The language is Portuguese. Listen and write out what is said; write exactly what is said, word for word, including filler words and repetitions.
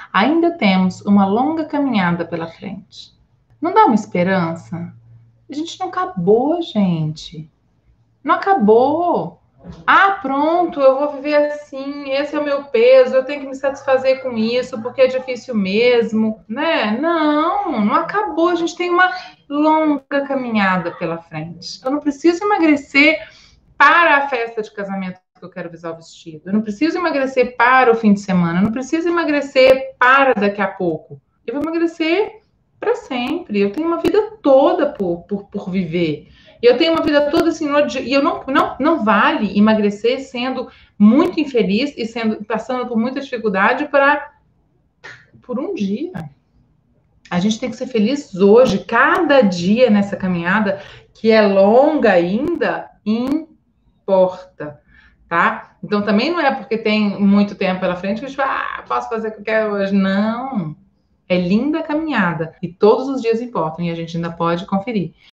Ainda temos uma longa caminhada pela frente. Não dá uma esperança? A gente não acabou, gente. Não acabou. Ah, pronto, eu vou viver assim, esse é o meu peso, eu tenho que me satisfazer com isso, porque é difícil mesmo, né? Não, não acabou, a gente tem uma longa caminhada pela frente. Eu não preciso emagrecer para a festa de casamento que eu quero visar o vestido, eu não preciso emagrecer para o fim de semana, eu não preciso emagrecer para daqui a pouco. Eu vou emagrecer para sempre, eu tenho uma vida toda por, por, por viver. Eu tenho uma vida toda assim, e eu não, não, não vale emagrecer sendo muito infeliz e sendo, passando por muita dificuldade para por um dia. A gente tem que ser feliz hoje, cada dia nessa caminhada, que é longa ainda, importa, tá? Então também não é porque tem muito tempo pela frente que a gente vai, ah, posso fazer o que eu quero hoje. Não. É linda a caminhada e todos os dias importam e a gente ainda pode conferir.